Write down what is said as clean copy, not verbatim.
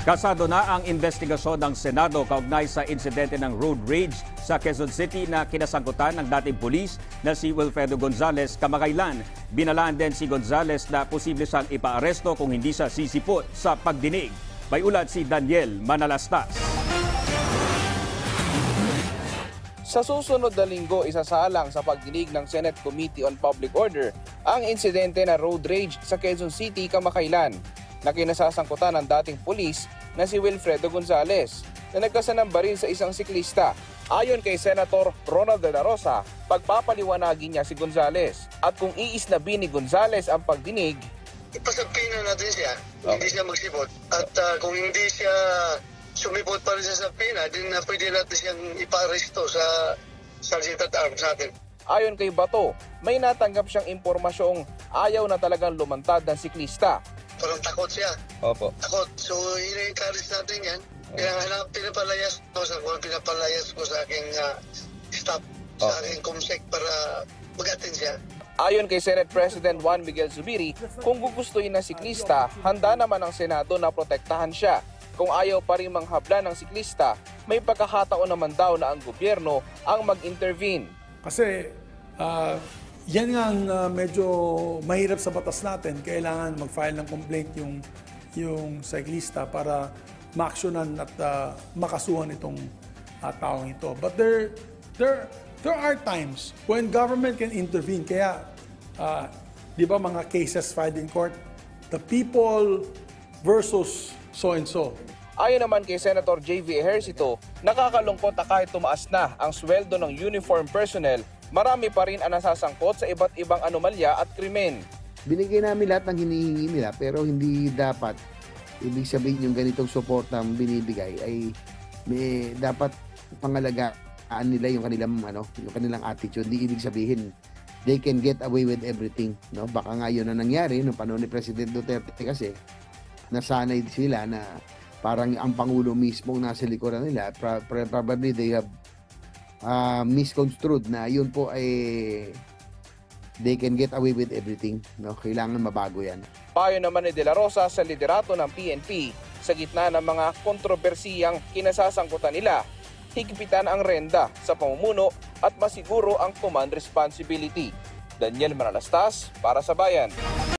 Kasado na ang investigasyon ng Senado kaugnay sa insidente ng road rage sa Quezon City na kinasangkutan ng dating pulis na si Wilfredo Gonzales kamakailan. Binalaan din si Gonzales na posible siyang ipaaresto kung hindi siya sisipot sa pagdinig. May ulat si Daniel Manalastas. Sa susunod na linggo, isasalang sa pagdinig ng Senate Committee on Public Order ang insidente na road rage sa Quezon City kamakailan na kinasasangkutan ng dating pulis na si Wilfredo Gonzales na nagkasanang baril sa isang siklista. Ayon kay Senator Ronald De La Rosa, pagpapaliwanagin niya si Gonzales at kung iisnabin ni Gonzales ang pagdinig, ipasabpina natin siya, hindi siya magsipot. At kung hindi siya sumipot pa rin sa sabpina, din na pwede natin siyang iparesto sa Sergeant at Arms natin. Ayon kay Bato, may natanggap siyang impormasyong ayaw na talagang lumantad ng siklista. Parang takot siya. Opo. Takot. So, i-encourage natin yan. Kaya pinapalayas ko sa aking staff, sa aking comsec para magatin siya. Ayon kay Senate President Juan Miguel Zubiri, kung gugustuhin ng siklista, handa naman ang Senado na protektahan siya. Kung ayaw pa rin manghabla ng siklista, may pagkakataon naman daw na ang gobyerno ang mag-intervene. Kasi yan nga ang medyo mahirap sa batas natin. Kailangan mag-file ng complaint yung cyclista para maaksyonan at makasuhan itong taong ito. But there are times when government can intervene. Kaya, di ba mga cases filed in court, the people versus so-and-so. Ayon naman kay Senator J.V. Ejercito, nakakalungkot na kahit tumaas na ang sweldo ng uniform personnel, marami pa rin ang nasasangkot sa iba't ibang anomalya at krimen. Binigay namin lahat ng hinihingi nila pero hindi dapat, ibig sabihin yung ganitong suporta binibigay ay may dapat pangalagaan nila yung kanilang attitude. Hindi ibig sabihin they can get away with everything. No? Baka nga yun na nangyari noong panahon ni President Duterte kasi nasanay sila na parang ang Pangulo mismo nasa likuran nila. Probably they have misconstrued na yun po ay they can get away with everything. No? Kailangan mabago yan. Payo naman ni De La Rosa sa liderato ng PNP sa gitna ng mga kontrobersiyang kinasasangkutan nila, higpitan ang renda sa pamumuno at masiguro ang command responsibility. Daniel Manalastas para sa Bayan.